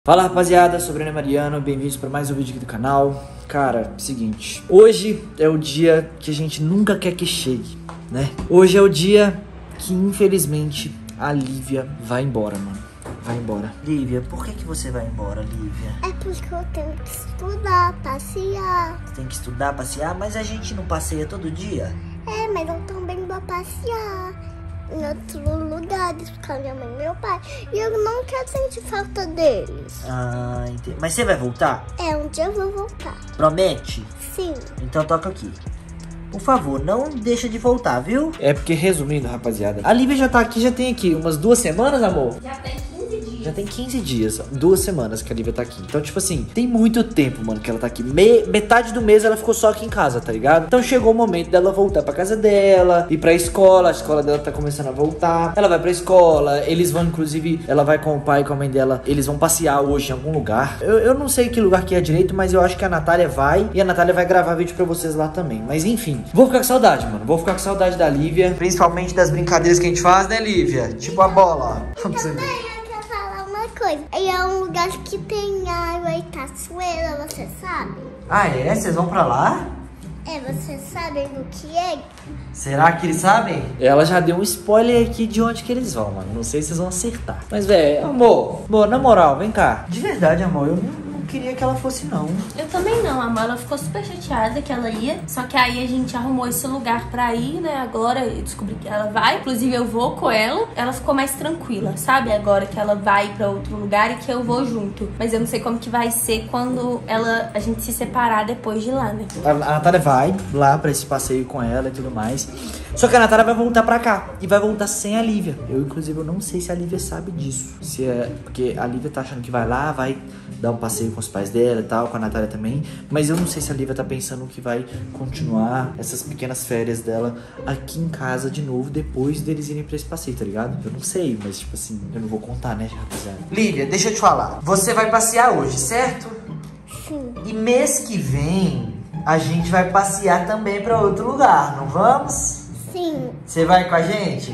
Fala rapaziada, sou o Breno Mariano, bem-vindos para mais um vídeo aqui do canal. Cara, seguinte, hoje é o dia que a gente nunca quer que chegue, né? Hoje é o dia que infelizmente a Lívia vai embora, mano. Vai embora. Lívia, por que você vai embora, Lívia? É porque eu tenho que estudar, passear. Você tem que estudar, passear, mas a gente não passeia todo dia? É, mas eu também vou passear em outros lugares com a minha mãe e meu pai. E eu não quero sentir falta deles. Ah, entendi. Mas você vai voltar? É, um dia eu vou voltar. Promete? Sim. Então toca aqui. Por favor, não deixa de voltar, viu? É porque, resumindo, rapaziada, a Lívia já tá aqui, já tem aqui umas 2 semanas, amor? Já tem 15 dias. Já tem 15 dias, 2 semanas que a Lívia tá aqui. Então, tipo assim, tem muito tempo, mano, que ela tá aqui. Metade do mês ela ficou só aqui em casa, tá ligado? Então chegou o momento dela voltar pra casa dela, ir pra escola. A escola dela tá começando a voltar. Ela vai pra escola, eles vão, inclusive, ela vai com o pai e com a mãe dela. Eles vão passear hoje em algum lugar. Eu não sei que lugar que é direito, mas eu acho que a Natália vai. E a Natália vai gravar vídeo pra vocês lá também. Mas enfim, vou ficar com saudade, mano. Vou ficar com saudade da Lívia. Principalmente das brincadeiras que a gente faz, né, Lívia? Tipo a bola, ó. Pra você ver. Eu quero falar uma coisa. E é um lugar que tem água e cachoeira, você sabe? Ah, é? Vocês vão pra lá? É, vocês sabem do que é? Será que eles sabem? Ela já deu um spoiler aqui de onde que eles vão, mano. Não sei se vocês vão acertar. Mas, velho, amor, na moral, vem cá. De verdade, amor, eu não queria que ela fosse, não. Eu também não, amor. Ela ficou super chateada que ela ia. Só que aí a gente arrumou esse lugar pra ir, né? Agora eu descobri que ela vai. Inclusive eu vou com ela. Ela ficou mais tranquila, sabe? Agora que ela vai pra outro lugar e que eu vou junto. Mas eu não sei como que vai ser quando a gente se separar depois de lá, né? A Natália vai lá pra esse passeio com ela e tudo mais. Só que a Natália vai voltar pra cá. E vai voltar sem a Lívia. Inclusive, eu não sei se a Lívia sabe disso. Se é... Porque a Lívia tá achando que vai lá, vai dar um passeio com os pais dela e tal, com a Natália também. Mas eu não sei se a Lívia tá pensando que vai continuar essas pequenas férias dela aqui em casa de novo, depois deles irem pra esse passeio, tá ligado? Eu não sei, mas tipo assim, eu não vou contar, né, rapaziada? Lívia, deixa eu te falar. Você vai passear hoje, certo? Sim. E mês que vem, a gente vai passear também pra outro lugar, não vamos? Sim. Você vai com a gente?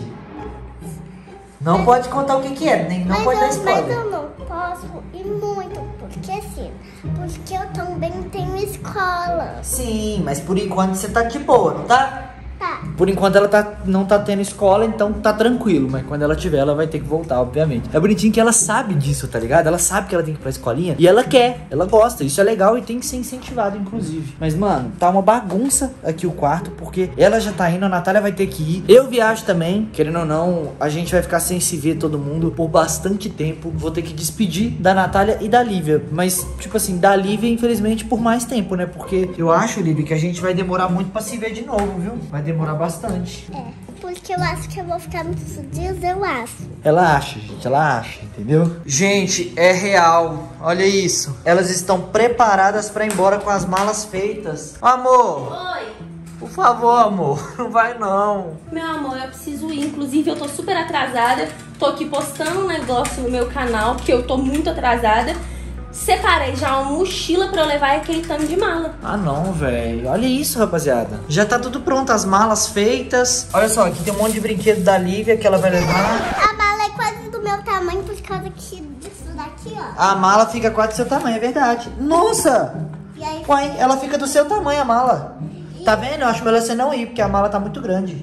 Não pode contar o que é, nem não pode dar Mas spoiler. eu não posso ir muito, porque assim, porque eu também tenho escola. Sim, mas por enquanto você tá de boa, não tá? Tá. Por enquanto ela não tá tendo escola, então tá tranquilo. Mas quando ela tiver, ela vai ter que voltar, obviamente. É bonitinho que ela sabe disso, tá ligado? Ela sabe que ela tem que ir pra escolinha e ela quer, ela gosta. Isso é legal e tem que ser incentivado, inclusive. Mas, mano, tá uma bagunça aqui o quarto, porque ela já tá indo, a Natália vai ter que ir. Eu viajo também, querendo ou não, a gente vai ficar sem se ver todo mundo por bastante tempo. Vou ter que despedir da Natália e da Lívia. Mas, tipo assim, da Lívia, infelizmente, por mais tempo, né? Porque eu acho, Lívia, que a gente vai demorar muito pra se ver de novo, viu? Vai demorar bastante. É, porque eu acho que eu vou ficar muitos dias, eu acho. Ela acha, gente, ela acha, entendeu? Gente, é real. Olha isso. Elas estão preparadas pra ir embora com as malas feitas. Amor, Oi! por favor, amor, não vai não. Meu amor, eu preciso ir. Inclusive, eu tô super atrasada. Tô aqui postando um negócio no meu canal, que eu tô muito atrasada. Separei já uma mochila pra eu levar aquele tanto de mala. Ah não, velho. Olha isso, rapaziada. Já tá tudo pronto, as malas feitas. Olha só, aqui tem um monte de brinquedo da Lívia que ela vai levar. A mala é quase do meu tamanho por causa disso daqui, ó. A mala fica quase do seu tamanho, é verdade. Nossa! E aí, Uai, ela fica do seu tamanho, a mala. Tá vendo? Eu acho melhor você não ir, porque a mala tá muito grande.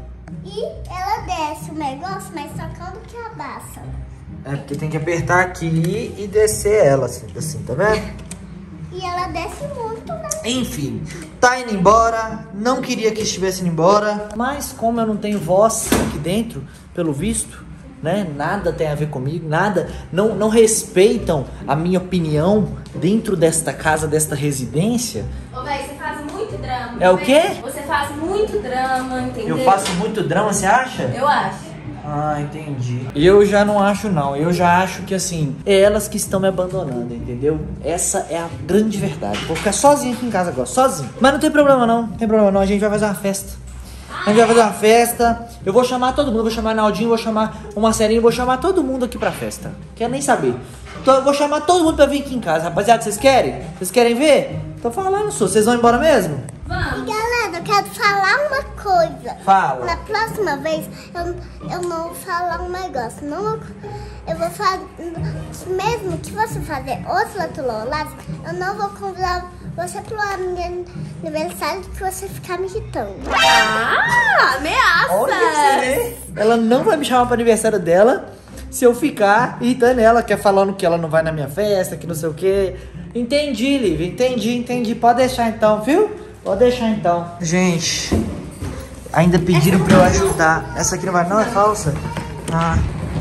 e ela desce o negócio, mas só quando que abaixa. É porque tem que apertar aqui e descer ela, assim, tá vendo? E ela desce muito, né? Enfim, tá indo embora. Não queria que estivesse indo embora. Mas como eu não tenho voz aqui dentro, pelo visto, né? Nada tem a ver comigo, nada. Não respeitam a minha opinião dentro desta casa, desta residência. Ô, véi, você faz muito drama. É o véi. quê? Você faz muito drama, entendeu? Eu faço muito drama, você acha? Eu acho. Ah, entendi. Eu já não acho, não. Eu já acho que, assim, é elas que estão me abandonando, entendeu? Essa é a grande verdade. Vou ficar sozinho aqui em casa agora, sozinho. Mas não tem problema, não. Não tem problema, não. A gente vai fazer uma festa. A gente vai fazer uma festa. Eu vou chamar todo mundo. Vou chamar Naldinho, vou chamar o Marcelinho, vou chamar todo mundo aqui pra festa. Quero nem saber. Então eu vou chamar todo mundo pra vir aqui em casa. Rapaziada, vocês querem? Vocês querem ver? Tô falando, só. Vocês vão embora mesmo? E Vamos. galera, eu quero falar uma coisa. Fala. Na próxima vez, eu não vou falar um negócio. Eu vou fazer, mesmo que você fazer outro latulolás, eu não vou convidar você pro meu aniversário que você ficar me irritando. Ah, ameaça! Olha, ela não vai me chamar pro aniversário dela se eu ficar irritando ela, que é falando que ela não vai na minha festa, que não sei o quê. Entendi, Lívia, entendi. Pode deixar então, viu? Pode deixar então. Gente, ainda pediram pra eu ajudar. Essa aqui não vai, não? É falsa? Ah.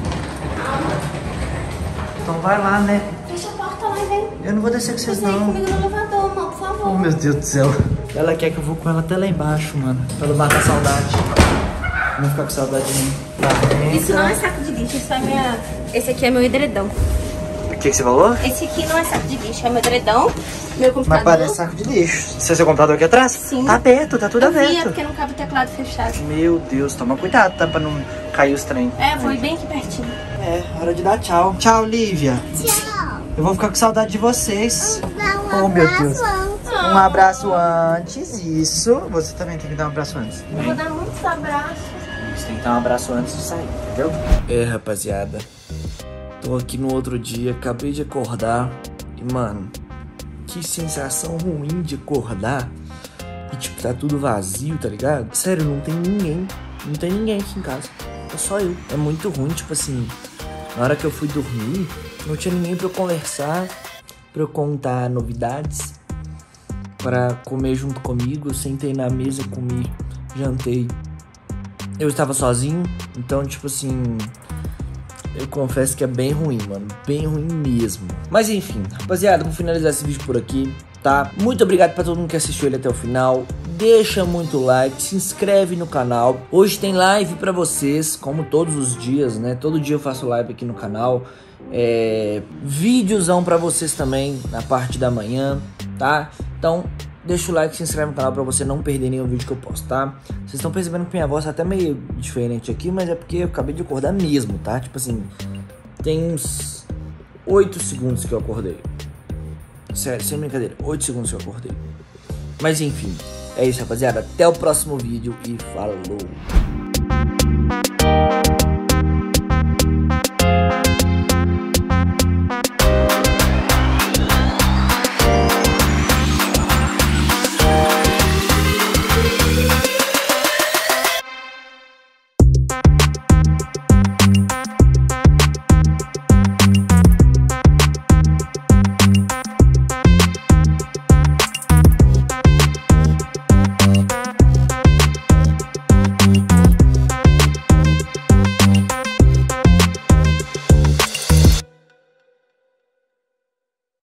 Então vai lá, né? Fecha a porta lá e vem. Eu não vou descer com vocês, Vem não. comigo no elevador, amor, por favor. Oh, meu Deus do céu. Ela quer que eu vou com ela até lá embaixo, mano. Pra não matar a saudade. Não ficar com saudade de mim. Tá, Isso não é saco de lixo, isso é minha... Esse aqui é meu edredom. O que você falou? Esse aqui não é saco de lixo, é meu edredom, meu computador. Mas parece saco de lixo. Esse é seu computador aqui atrás? Sim. Tá aberto, tá tudo Eu vi, é aberto. porque não cabe o teclado fechado. Meu Deus, toma cuidado, tá? Pra não cair os trem. É, foi bem aqui pertinho. É, hora de dar tchau. Tchau, Lívia. Tchau. Eu vou ficar com saudade de vocês. Dá Oh, meu Deus. antes. Um abraço antes, isso. Você também tem que dar um abraço antes. Eu vou dar muitos abraços. Você tem que dar um abraço antes de sair, entendeu? É, rapaziada. Tô aqui no outro dia, acabei de acordar. E, mano, que sensação ruim de acordar. E, tipo, tá tudo vazio, tá ligado? Sério, não tem ninguém. Não tem ninguém aqui em casa. É só eu. É muito ruim, tipo assim. Na hora que eu fui dormir, não tinha ninguém pra eu conversar, pra eu contar novidades, pra comer junto comigo. Eu sentei na mesa, comi, jantei. Eu estava sozinho, então, tipo assim, eu confesso que é bem ruim, mano. Bem ruim mesmo. Mas enfim, rapaziada, vou finalizar esse vídeo por aqui, tá? Muito obrigado pra todo mundo que assistiu ele até o final. Deixa muito like, se inscreve no canal. Hoje tem live pra vocês, como todos os dias, né? Todo dia eu faço live aqui no canal. Vídeozão pra vocês também na parte da manhã, tá? Então, deixa o like, se inscreve no canal pra você não perder nenhum vídeo que eu posto, tá? Vocês estão percebendo que minha voz tá até meio diferente aqui, mas é porque eu acabei de acordar mesmo, tá? Tipo assim, tem uns 8 segundos que eu acordei. Sério, sem brincadeira, 8 segundos que eu acordei. Mas enfim, é isso, rapaziada. Até o próximo vídeo e falou!